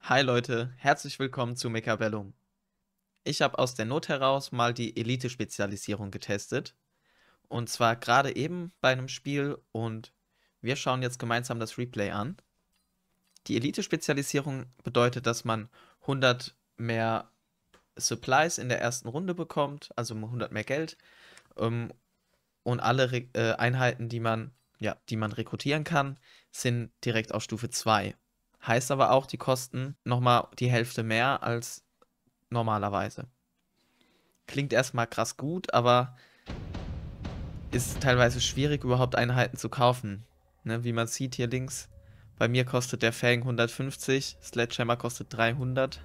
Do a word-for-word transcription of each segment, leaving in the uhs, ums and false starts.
Hi Leute, herzlich willkommen zu Mechabellum. Ich habe aus der Not heraus mal die Elite-Spezialisierung getestet. Und zwar gerade eben bei einem Spiel und wir schauen jetzt gemeinsam das Replay an. Die Elite-Spezialisierung bedeutet, dass man hundert mehr Supplies in der ersten Runde bekommt, also hundert mehr Geld. Ähm, und alle Re äh, Einheiten, die man, ja, die man rekrutieren kann, sind direkt auf Stufe zwei. Heißt aber auch, die kosten nochmal die Hälfte mehr als normalerweise. Klingt erstmal krass gut, aber ist teilweise schwierig, überhaupt Einheiten zu kaufen. Ne, wie man sieht hier links, bei mir kostet der Fang hundertfünfzig, Sledgehammer kostet dreihundert.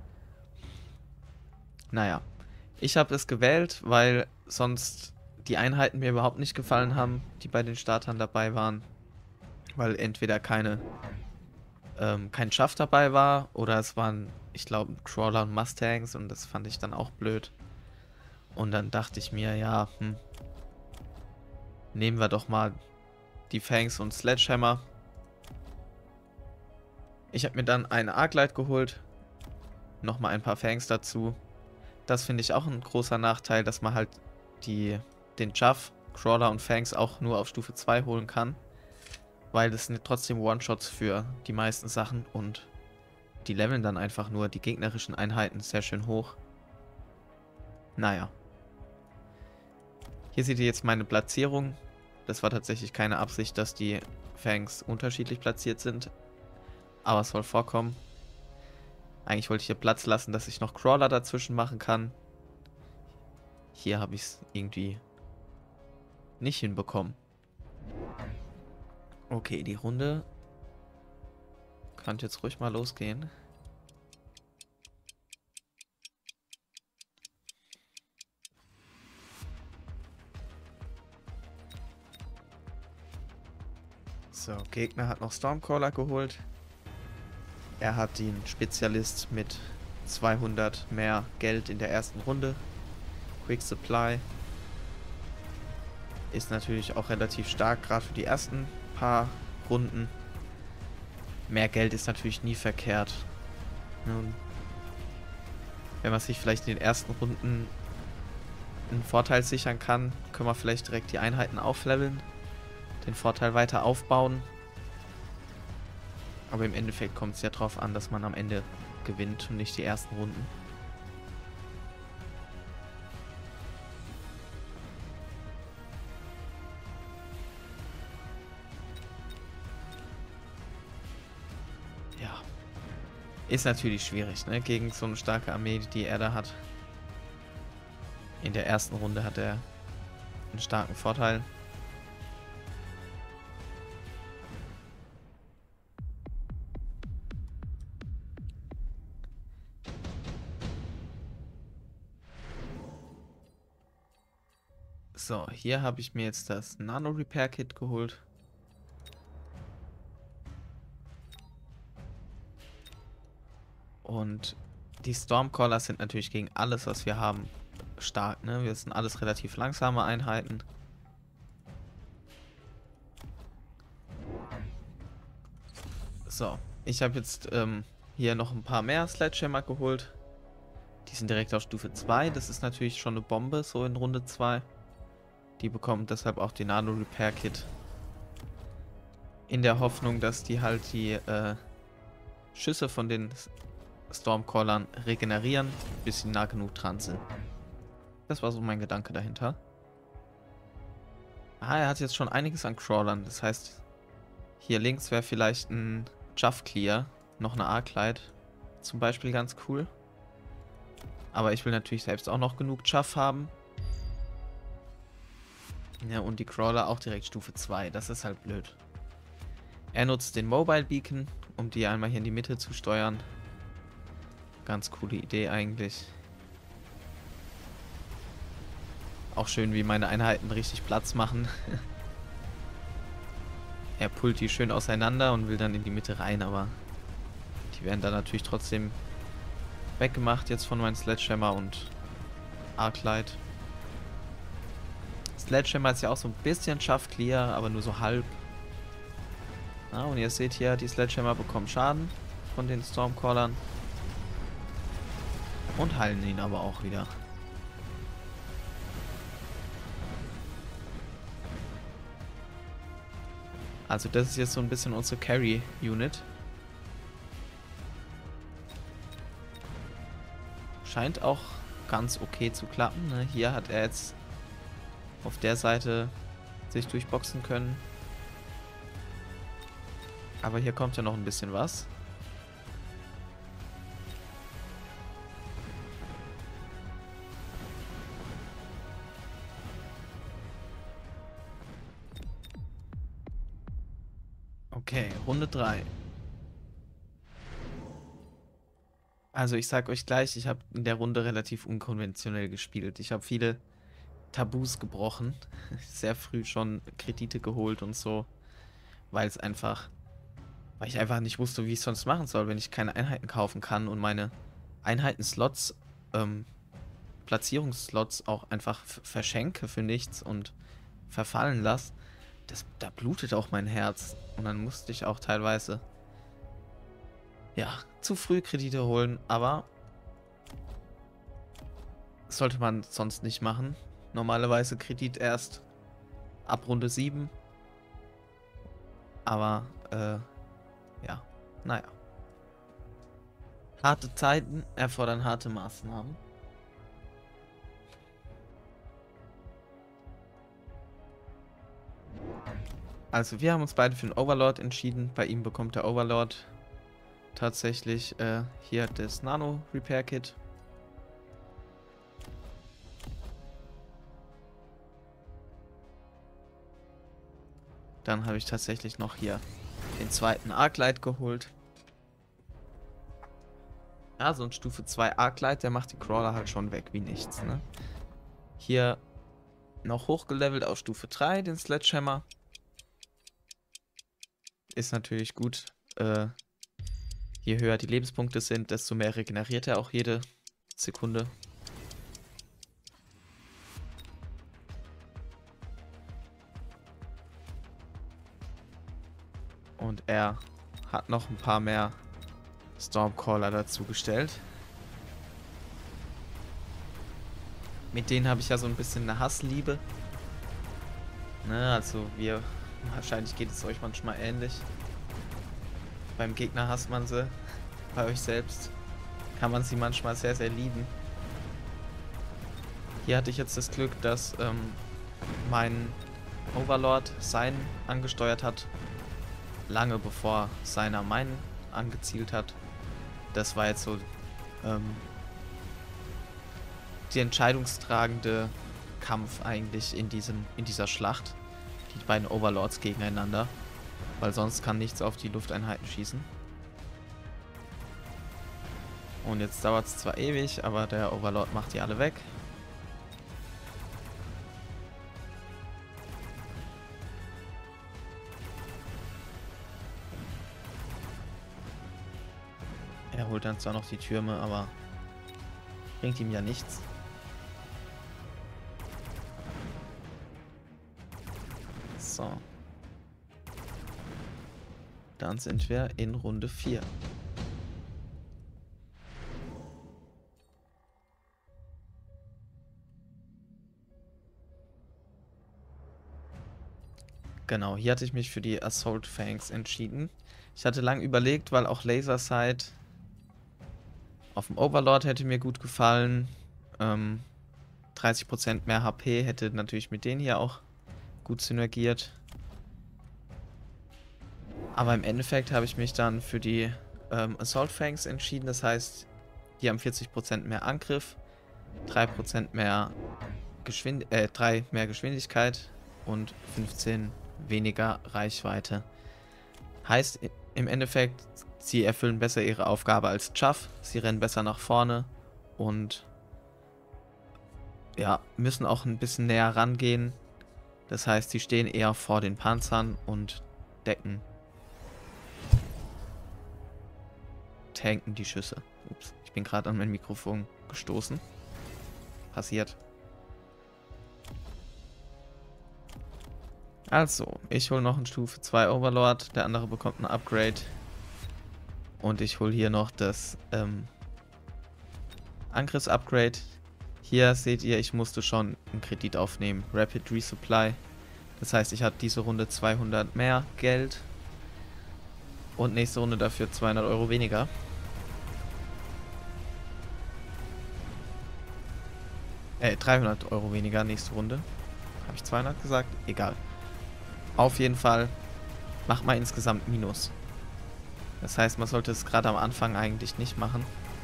Naja, ich habe es gewählt, weil sonst die Einheiten mir überhaupt nicht gefallen haben, die bei den Startern dabei waren. Weil entweder keine, ähm, kein Schaff dabei war oder es waren, ich glaube, Crawler und Mustangs und das fand ich dann auch blöd. Und dann dachte ich mir, ja, hm, nehmen wir doch mal die Fangs und Sledgehammer. Ich habe mir dann eine Arclight geholt, nochmal ein paar Fangs dazu. Das finde ich auch ein großer Nachteil, dass man halt die, den Chuff, Crawler und Fangs auch nur auf Stufe zwei holen kann. Weil das sind trotzdem One-Shots für die meisten Sachen und die leveln dann einfach nur die gegnerischen Einheiten sehr schön hoch. Naja. Hier seht ihr jetzt meine Platzierung. Das war tatsächlich keine Absicht, dass die Fangs unterschiedlich platziert sind. Aber es soll vorkommen. Eigentlich wollte ich hier Platz lassen, dass ich noch Crawler dazwischen machen kann. Hier habe ich es irgendwie nicht hinbekommen. Okay, die Runde kann jetzt ruhig mal losgehen. So, Gegner hat noch Stormcaller geholt. Er hat den Spezialist mit zweihundert mehr Geld in der ersten Runde. Quick Supply. Ist natürlich auch relativ stark, gerade für die ersten paar Runden. Mehr Geld ist natürlich nie verkehrt. Nun, wenn man sich vielleicht in den ersten Runden einen Vorteil sichern kann, können wir vielleicht direkt die Einheiten aufleveln, den Vorteil weiter aufbauen. Aber im Endeffekt kommt es ja darauf an, dass man am Ende gewinnt und nicht die ersten Runden. Ja. Ist natürlich schwierig, ne? Gegen so eine starke Armee, die er da hat. In der ersten Runde hat er einen starken Vorteil. So, hier habe ich mir jetzt das Nano Repair Kit geholt. Und die Stormcaller sind natürlich gegen alles, was wir haben, stark, ne? Wir sind alles relativ langsame Einheiten. So, ich habe jetzt ähm, hier noch ein paar mehr Sledgehammer geholt. Die sind direkt auf Stufe zwei. Das ist natürlich schon eine Bombe, so in Runde zwei. Die bekommen deshalb auch den Nano Repair Kit. In der Hoffnung, dass die halt die äh, Schüsse von den Stormcallern regenerieren, bis sie nah genug dran sind. Das war so mein Gedanke dahinter. Ah, er hat jetzt schon einiges an Crawlern. Das heißt, hier links wäre vielleicht ein Chuff Clear, noch eine Arclight zum Beispiel ganz cool. Aber ich will natürlich selbst auch noch genug Chuff haben. Ja, und die Crawler auch direkt Stufe zwei. Das ist halt blöd. Er nutzt den Mobile Beacon, um die einmal hier in die Mitte zu steuern. Ganz coole Idee eigentlich. Auch schön, wie meine Einheiten richtig Platz machen. Er pullt die schön auseinander und will dann in die Mitte rein, aber die werden dann natürlich trotzdem weggemacht jetzt von meinem Sledgehammer und Arclight. Sledgehammer ist ja auch so ein bisschen Chuff Clear, aber nur so halb. Ja, und ihr seht hier, die Sledgehammer bekommen Schaden. von den Stormcallern. Und heilen ihn aber auch wieder. Also das ist jetzt so ein bisschen unsere Carry-Unit. Scheint auch ganz okay zu klappen. Ne? Hier hat er jetzt auf der Seite sich durchboxen können. Aber hier kommt ja noch ein bisschen was. Okay, Runde drei. Also ich sag euch gleich, ich habe in der Runde relativ unkonventionell gespielt. Ich habe viele Tabus gebrochen. Sehr früh schon Kredite geholt und so. Weil es einfach, weil ich einfach nicht wusste, wie ich es sonst machen soll, wenn ich keine Einheiten kaufen kann und meine Einheiten-Slots, ähm, Platzierungsslots auch einfach verschenke für nichts und verfallen lasse. Das, da blutet auch mein Herz. Und dann musste ich auch teilweise, ja, zu früh Kredite holen, aber sollte man sonst nicht machen. Normalerweise Kredit erst ab Runde sieben. Aber, äh, ja, naja. Harte Zeiten erfordern harte Maßnahmen. Also wir haben uns beide für den Overlord entschieden. Bei ihm bekommt der Overlord tatsächlich äh, hier das Nano Repair Kit. Dann habe ich tatsächlich noch hier den zweiten Arclight geholt. Ja, so ein Stufe zwei Arclight, der macht die Crawler halt schon weg wie nichts, ne? Hier noch hochgelevelt auf Stufe drei, den Sledgehammer. Ist natürlich gut. Äh, je höher die Lebenspunkte sind, desto mehr regeneriert er auch jede Sekunde. Und er hat noch ein paar mehr Stormcaller dazu gestellt. Mit denen habe ich ja so ein bisschen eine Hassliebe. Ne, also wir, wahrscheinlich geht es euch manchmal ähnlich. Beim Gegner hasst man sie. Bei euch selbst kann man sie manchmal sehr, sehr lieben. Hier hatte ich jetzt das Glück, dass ähm, mein Overlord seinen angesteuert hat, lange bevor seiner meinen angezielt hat. Das war jetzt so ähm, die entscheidungstragende Kampf eigentlich in diesem, in dieser Schlacht. Die beiden Overlords gegeneinander. Weil sonst kann nichts auf die Lufteinheiten schießen. Und jetzt dauert es zwar ewig, aber der Overlord macht die alle weg. Er holt dann zwar noch die Türme, aber bringt ihm ja nichts. So. Dann sind wir in Runde vier. Genau, hier hatte ich mich für die Assault Fangs entschieden. Ich hatte lang überlegt, weil auch Laser Sight auf dem Overlord hätte mir gut gefallen. Ähm, dreißig Prozent mehr H P hätte natürlich mit denen hier auch gut synergiert. Aber im Endeffekt habe ich mich dann für die ähm, Assault Fangs entschieden. Das heißt, die haben vierzig Prozent mehr Angriff, drei Prozent mehr Geschwind äh, drei mehr Geschwindigkeit und fünfzehn weniger Reichweite. Heißt im Endeffekt, sie erfüllen besser ihre Aufgabe als Chaff, sie rennen besser nach vorne und ja, müssen auch ein bisschen näher rangehen. Das heißt, sie stehen eher vor den Panzern und decken, tanken die Schüsse. Ups, ich bin gerade an mein Mikrofon gestoßen. Passiert. Also, ich hole noch einen Stufe zwei Overlord, der andere bekommt ein Upgrade. Und ich hole hier noch das ähm, Angriffsupgrade. Hier seht ihr, ich musste schon einen Kredit aufnehmen. Rapid Resupply. Das heißt, ich hatte diese Runde zweihundert mehr Geld. Und nächste Runde dafür zweihundert Euro weniger. Äh, dreihundert Euro weniger nächste Runde. Habe ich zweihundert gesagt? Egal. Auf jeden Fall macht man insgesamt Minus. Das heißt, man sollte es gerade am Anfang eigentlich nicht machen.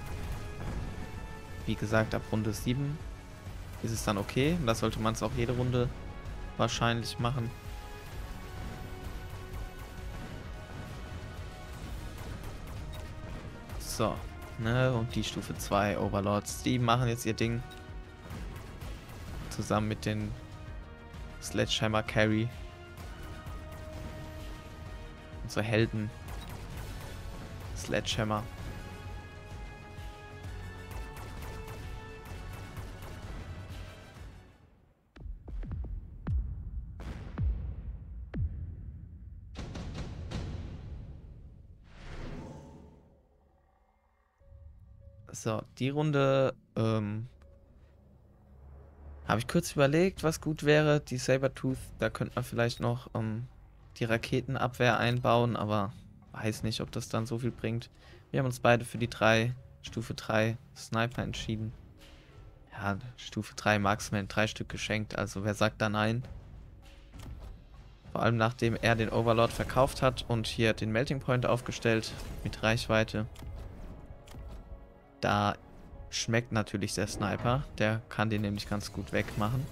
Wie gesagt, ab Runde sieben ist es dann okay. Da sollte man es auch jede Runde wahrscheinlich machen. So, ne, und die Stufe zwei Overlords, die machen jetzt ihr Ding. Zusammen mit den Sledgehammer Carry. Unsere Helden. Sledgehammer. So, die Runde ähm, habe ich kurz überlegt, was gut wäre. Die Sabertooth, da könnte man vielleicht noch ähm, die Raketenabwehr einbauen, aber weiß nicht, ob das dann so viel bringt. Wir haben uns beide für die drei Stufe drei Sniper entschieden. Ja, Stufe drei Marksman, drei Stück geschenkt, also wer sagt da nein? Vor allem nachdem er den Overlord verkauft hat und hier den Melting Point aufgestellt mit Reichweite. Da schmeckt natürlich der Sniper. Der kann den nämlich ganz gut wegmachen.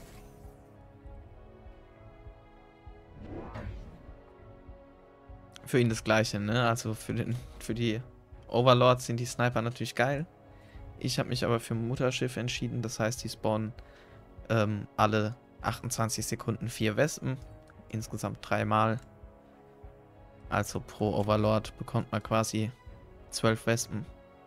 Für ihn das Gleiche, ne? Also für, den, für die Overlords sind die Sniper natürlich geil. Ich habe mich aber für Mutterschiff entschieden. Das heißt, die spawnen ähm, alle achtundzwanzig Sekunden vier Wespen. Insgesamt dreimal. Also pro Overlord bekommt man quasi zwölf Wespen.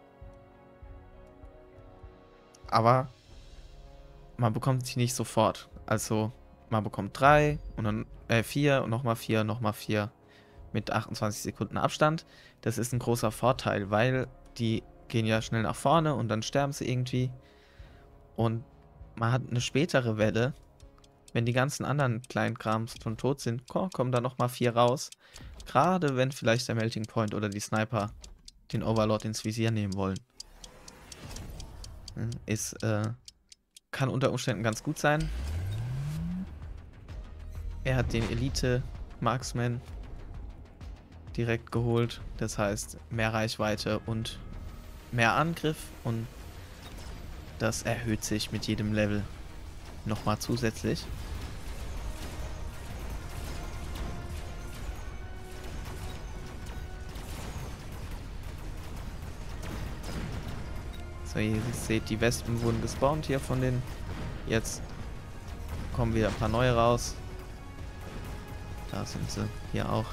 Aber man bekommt sie nicht sofort. Also man bekommt drei und dann äh, vier und nochmal vier, nochmal vier mit achtundzwanzig Sekunden Abstand. Das ist ein großer Vorteil, weil die gehen ja schnell nach vorne und dann sterben sie irgendwie. Und man hat eine spätere Welle, wenn die ganzen anderen kleinen Krams schon tot sind, kommen da nochmal vier raus. Gerade wenn vielleicht der Melting Point oder die Sniper den Overlord ins Visier nehmen wollen. Ist, äh, kann unter Umständen ganz gut sein. Er hat den Elite Marksman direkt geholt. Das heißt, mehr Reichweite und mehr Angriff. Und das erhöht sich mit jedem Level nochmal zusätzlich. So, ihr seht, die Wespen wurden gespawnt hier von den. Jetzt kommen wieder ein paar neue raus. Da sind sie hier auch.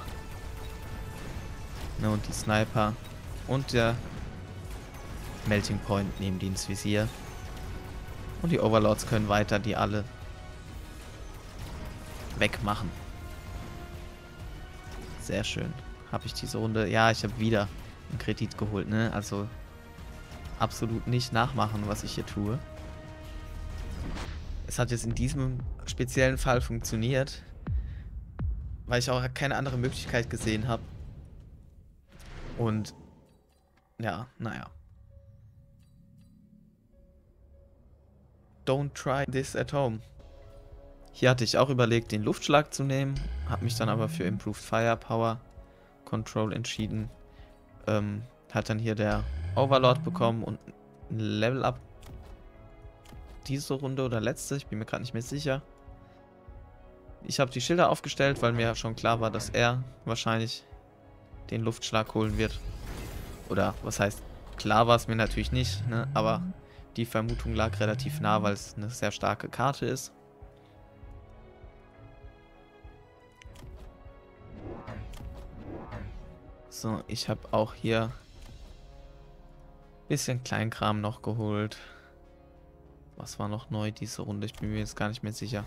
Ne, und die Sniper und der Melting Point nehmen die ins Visier. Und die Overlords können weiter die alle wegmachen. Sehr schön. Habe ich diese Runde. Ja, ich habe wieder einen Kredit geholt, ne? Also absolut nicht nachmachen, was ich hier tue. Es hat jetzt in diesem speziellen Fall funktioniert, weil ich auch keine andere Möglichkeit gesehen habe. Und ja, naja. Don't try this at home. Hier hatte ich auch überlegt, den Luftschlag zu nehmen, habe mich dann aber für Improved Firepower Control entschieden. Ähm, hat dann hier der Overlord bekommen und ein Level Up diese Runde oder letzte, ich bin mir gerade nicht mehr sicher. Ich habe die Schilder aufgestellt, weil mir schon klar war, dass er wahrscheinlich den Luftschlag holen wird. Oder was heißt, klar war es mir natürlich nicht, ne? Aber die Vermutung lag relativ nah, weil es eine sehr starke Karte ist. So, ich habe auch hier ein bisschen Kleinkram noch geholt. Was war noch neu diese Runde? Ich bin mir jetzt gar nicht mehr sicher.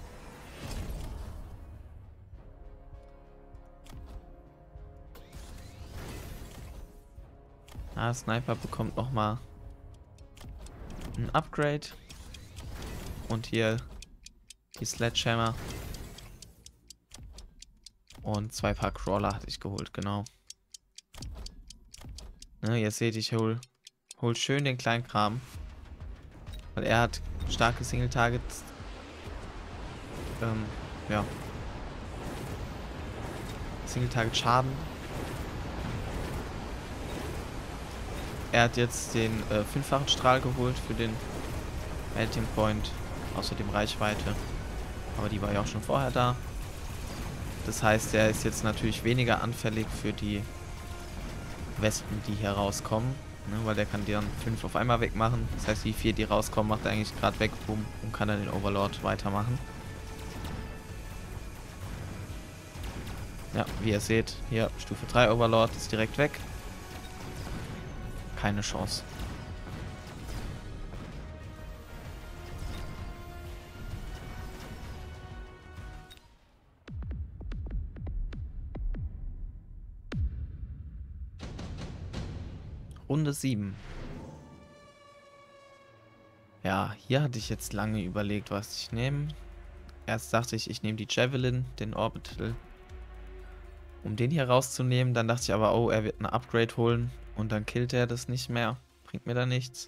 Ah, Sniper bekommt nochmal ein Upgrade. Und hier die Sledgehammer. Und zwei Paar Crawler hatte ich geholt, genau. Ne, ihr seht, ich hol, hol schön den Kleinkram. Weil er hat starke Single-Targets. Ähm, ja. Single-Target-Schaden. Er hat jetzt den äh, fünffachen Strahl geholt für den Melting Point. Außerdem Reichweite. Aber die war ja auch schon vorher da. Das heißt, er ist jetzt natürlich weniger anfällig für die Wespen, die hier rauskommen. Ne, weil der kann die dann fünf auf einmal wegmachen. Das heißt, die vier, die rauskommen, macht er eigentlich gerade weg, boom, und kann dann den Overlord weitermachen. Ja, wie ihr seht, hier Stufe drei Overlord ist direkt weg. Keine Chance. Runde sieben. Ja, hier hatte ich jetzt lange überlegt, was ich nehme. Erst dachte ich, ich nehme die Javelin, den Orbital, um den hier rauszunehmen. Dann dachte ich aber, oh, er wird ein Upgrade holen und dann killt er das nicht mehr. Bringt mir da nichts.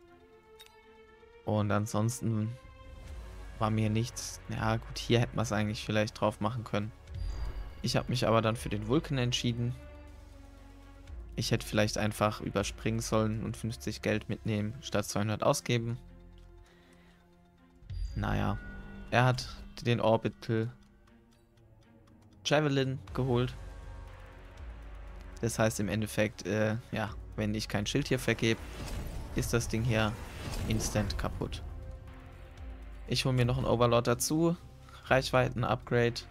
Und ansonsten war mir nichts. Ja gut, hier hätte man es eigentlich vielleicht drauf machen können. Ich habe mich aber dann für den Vulcan entschieden. Ich hätte vielleicht einfach überspringen sollen und fünfzig Geld mitnehmen, statt zweihundert ausgeben. Naja, er hat den Orbital Javelin geholt. Das heißt im Endeffekt, äh, ja, wenn ich kein Schild hier vergebe, ist das Ding hier instant kaputt. Ich hole mir noch ein Overlord dazu. Reichweiten-Upgrade.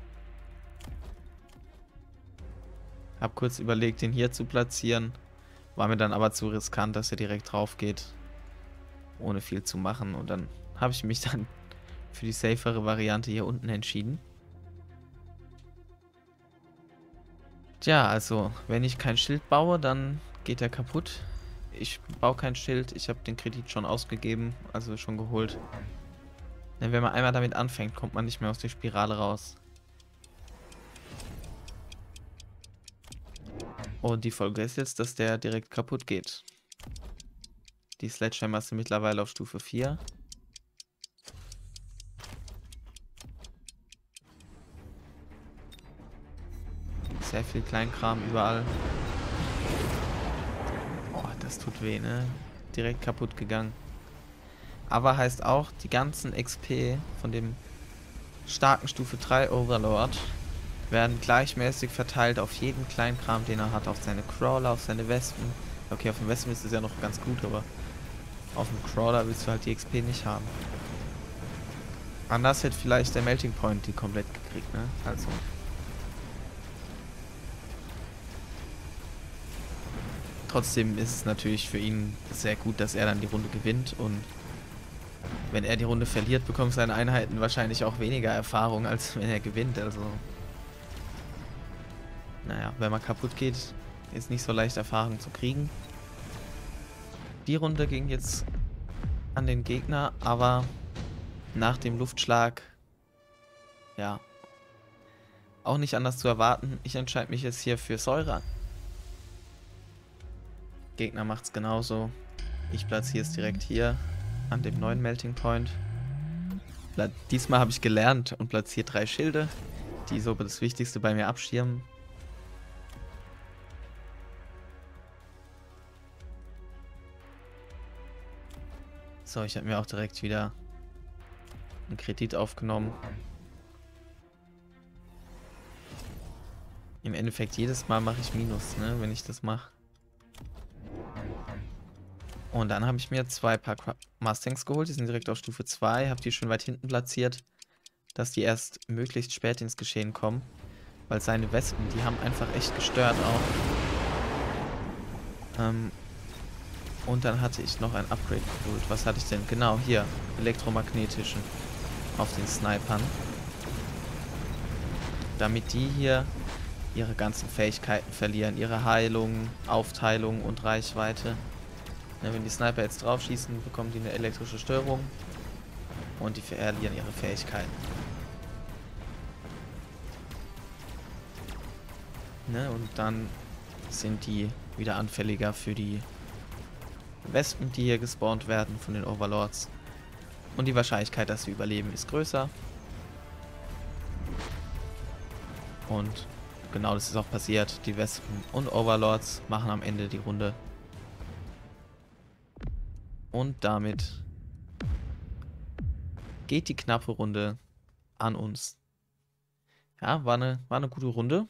Hab kurz überlegt, den hier zu platzieren. War mir dann aber zu riskant, dass er direkt drauf geht. Ohne viel zu machen. Und dann habe ich mich dann für die safere Variante hier unten entschieden. Tja, also, wenn ich kein Schild baue, dann geht er kaputt. Ich baue kein Schild. Ich habe den Kredit schon ausgegeben, also schon geholt. Denn wenn man einmal damit anfängt, kommt man nicht mehr aus der Spirale raus. Und die Folge ist jetzt, dass der direkt kaputt geht. Die Sledgehammer sind mittlerweile auf Stufe vier. Sehr viel Kleinkram überall. Oh, das tut weh, ne? Direkt kaputt gegangen. Aber heißt auch, die ganzen X P von dem starken Stufe drei Overlord werden gleichmäßig verteilt auf jeden Kleinkram, den er hat, auf seine Crawler, auf seine Wespen. Okay, auf den Wespen ist es ja noch ganz gut, aber auf dem Crawler willst du halt die X P nicht haben. Anders hätte vielleicht der Melting Point die komplett gekriegt, ne? Also. Trotzdem ist es natürlich für ihn sehr gut, dass er dann die Runde gewinnt, und wenn er die Runde verliert, bekommen seine Einheiten wahrscheinlich auch weniger Erfahrung, als wenn er gewinnt, also. Naja, wenn man kaputt geht, ist nicht so leicht Erfahrung zu kriegen. Die Runde ging jetzt an den Gegner, aber nach dem Luftschlag, ja, auch nicht anders zu erwarten. Ich entscheide mich jetzt hier für Säure. Gegner macht es genauso. Ich platziere es direkt hier an dem neuen Melting Point. Diesmal habe ich gelernt und platziere drei Schilde, die so das Wichtigste bei mir abschirmen. So, ich habe mir auch direkt wieder einen Kredit aufgenommen. Im Endeffekt jedes Mal mache ich Minus, ne, wenn ich das mache. Und dann habe ich mir zwei Paar Mustangs geholt, die sind direkt auf Stufe zwei, habe die schön weit hinten platziert, dass die erst möglichst spät ins Geschehen kommen, weil seine Wespen, die haben einfach echt gestört auch. Ähm, und dann hatte ich noch ein Upgrade geholt. Was hatte ich denn? Genau, hier, elektromagnetischen auf den Snipern. Damit die hier ihre ganzen Fähigkeiten verlieren. Ihre Heilung, Aufteilung und Reichweite. Ne, wenn die Sniper jetzt drauf schießen, bekommen die eine elektrische Störung. Und die verlieren ihre Fähigkeiten. Ne, und dann sind die wieder anfälliger für die Wespen, die hier gespawnt werden von den Overlords. Und die Wahrscheinlichkeit, dass sie überleben, ist größer. Und genau das ist auch passiert. Die Wespen und Overlords machen am Ende die Runde. Und damit geht die knappe Runde an uns. Ja, war eine, war eine gute Runde.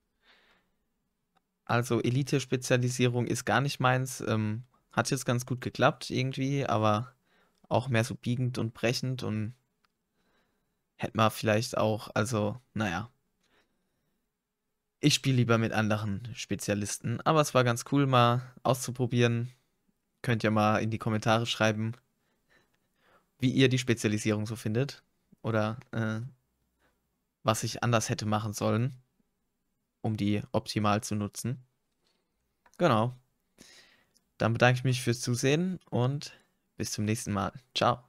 Also Elite-Spezialisierung ist gar nicht meins. Ähm, hat jetzt ganz gut geklappt irgendwie, aber auch mehr so biegend und brechend und hätte man vielleicht auch, also, naja. Ich spiele lieber mit anderen Spezialisten, aber es war ganz cool mal auszuprobieren. Könnt ihr mal in die Kommentare schreiben, wie ihr die Spezialisierung so findet oder äh, was ich anders hätte machen sollen, um die optimal zu nutzen. Genau. Dann bedanke ich mich fürs Zusehen und bis zum nächsten Mal. Ciao.